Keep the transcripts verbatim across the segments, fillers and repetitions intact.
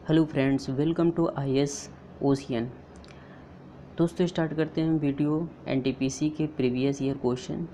Hello friends, welcome to I S ocean. दोस्तों start करते हैं video N T P C के previous year question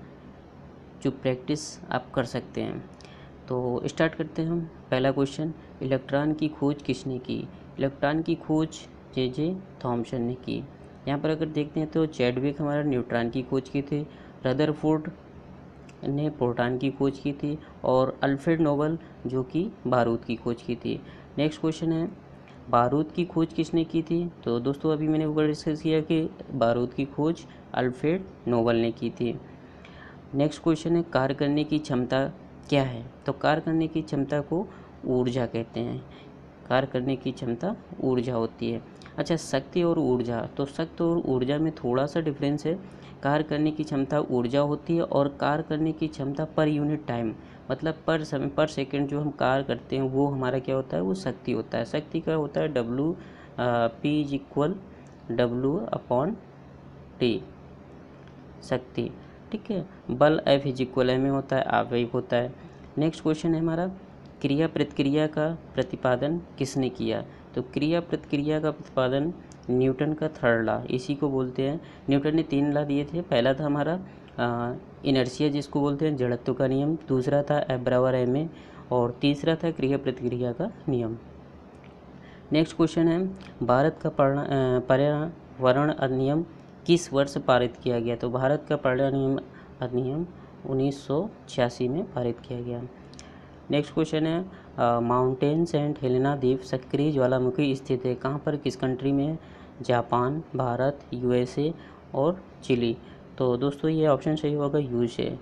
जो practice आप कर सकते हैं। तो स्टार्ट करते हैं हम। पहला क्वेश्चन, इलेक्ट्रॉन की खोज किसने की? इलेक्ट्रॉन की खोज जे जे थॉमसन ने की। यहाँ पर अगर देखते हैं तो चैडविक हमारा न्यूट्रॉन की खोज की थी, रदरफोर्ड ने प्रोटॉन की खोज की थी और अल्फ्रेड नोबल जो कि बारूद की खोज की थी। नेक्स्ट क्वेश्चन है, बारूद की खोज किसने की थी? तो दोस्तों अभी मैंने ऊपर डिस्कस किया कि बारूद की खोज अल्फ्रेड नोबल ने की थी। नेक्स्ट क्वेश्चन है, कार्य करने की क्षमता क्या है? तो कार्य करने की क्षमता को ऊर्जा कहते हैं। कार्य करने की क्षमता ऊर्जा होती है। अच्छा, शक्ति और ऊर्जा, तो शक्ति और ऊर्जा में थोड़ा सा डिफरेंस है। कार्य करने की क्षमता ऊर्जा होती है और कार्य करने की क्षमता पर यूनिट टाइम, मतलब पर समय पर सेकंड जो हम कार्य करते हैं वो हमारा क्या होता है, वो शक्ति होता है। शक्ति का होता है W P is equal W upon T, शक्ति। ठीक है, बल F is equal M A होता है, आवेग होता है। नेक्स्ट क्वेश्चन है हमारा, क्रिया प्रतिक्रिया का प्रतिपादन किसने किया? तो क्रिया प्रतिक्रिया का प्रतिपादन न्यूटन का थर्ड लॉ, इसी को बोलते हैं। न्यूटन ने तीन लॉ दिए थे। पहला था हमारा इनर्शिया जिसको बोलते हैं जड़त्व का नियम, दूसरा था एफ बराबर एम ए और तीसरा था क्रिया प्रतिक्रिया का नियम। नेक्स्ट क्वेश्चन है, भारत का पर्यावरण अधिनियम किस वर्ष पारित किया गया? तो भारत का पर्यावरण अधिनियम उन्नीस सौ छियासी में पारित किया गया। नेक्स्ट क्वेश्चन है, माउंटेन सेंट हेलेना द्वीप सक्रिय ज्वालामुखी स्थित है कहाँ पर, किस कंट्री में? जापान, भारत, यूएसए और चिली। तो दोस्तों ये ऑप्शन सही होगा यूएसए।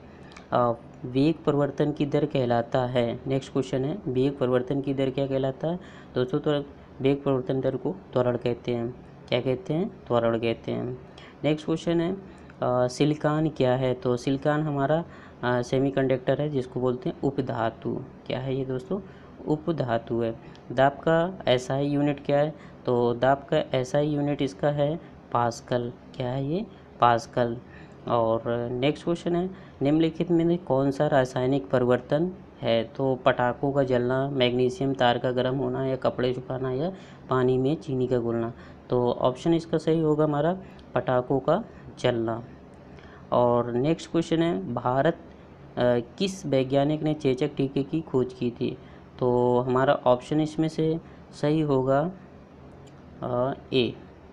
वेग परिवर्तन की दर कहलाता है। नेक्स्ट क्वेश्चन है, वेग परिवर्तन की दर क्या कहलाता है? दोस्तों तो वेग परिवर्तन दर को त्वरण कहते हैं। क्या कहते हैं? त्वरण कहते हैं। नेक्स्ट क्वेश्चन है, सिलिकॉन क्या है? तो सिलिकॉन हमारा सेमीकंडक्टर है जिसको बोलते हैं उपधातु। क्या है ये दोस्तों? उपधातु है। दाब का एसआई यूनिट क्या है? तो दाब का एसआई यूनिट इसका है पास्कल। क्या है ये? पास्कल। और नेक्स्ट क्वेश्चन है, निम्नलिखित में कौन सा रासायनिक परिवर्तन है? तो पटाखों का जलना, मैग्नीशियम तार का गर्म होना, या कपड़े सुखाना, या पानी में चीनी का घुलना। तो ऑप्शन इसका सही होगा हमारा पटाखों का जलना। और नेक्स्ट क्वेश्चन है, भारत आ, किस वैज्ञानिक ने चेचक टीके की खोज की थी? तो हमारा ऑप्शन इसमें से सही होगा आ, ए,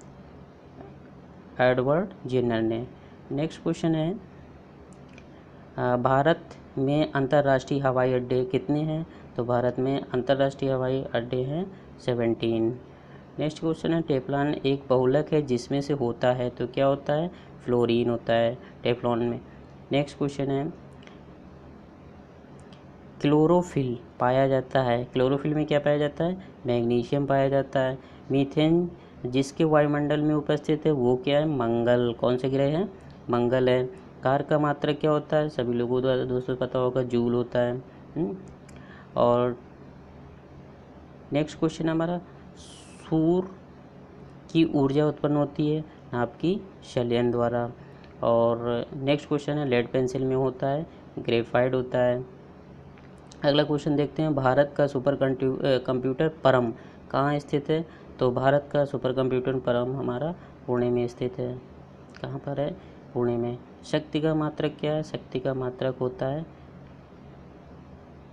एडवर्ड जेनर ने। नेक्स्ट क्वेश्चन है, आ, भारत में अंतर्राष्ट्रीय हवाई अड्डे कितने हैं? तो भारत में अंतर्राष्ट्रीय हवाई अड्डे हैं सेवनटीन। नेक्स्ट क्वेश्चन है, टेफ्लॉन एक बहुलक है जिसमें से होता है, तो क्या होता है? फ्लोरीन होता है टेफ्लॉन में। नेक्स्ट क्वेश्चन है, क्लोरोफिल पाया जाता है, क्लोरोफिल में क्या पाया जाता है? मैग्नीशियम पाया जाता है। मीथेन जिसके वायुमंडल में उपस्थित है वो क्या है? मंगल। कौन से ग्रह है? मंगल है। कार का मात्रक क्या होता है? सभी लोगों को दोस्तों पता होगा, जूल होता है। हुँ? और नेक्स्ट क्वेश्चन हमारा, सूर्य की ऊर्जा उत्पन्न होती है नाभ की संलयन द्वारा। और नेक्स्ट क्वेश्चन है, लेड पेंसिल में होता है ग्रेफाइट होता है। अगला क्वेश्चन देखते हैं, भारत का सुपर कंप्यूटर परम कहाँ स्थित है? तो भारत का सुपर कंप्यूटर परम हमारा पुणे में स्थित है। कहाँ पर है? पुणे में। शक्ति का मात्रक क्या है? शक्ति का मात्रक होता है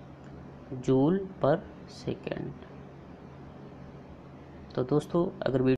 जूल पर सेकेंड। तो दोस्तों अगर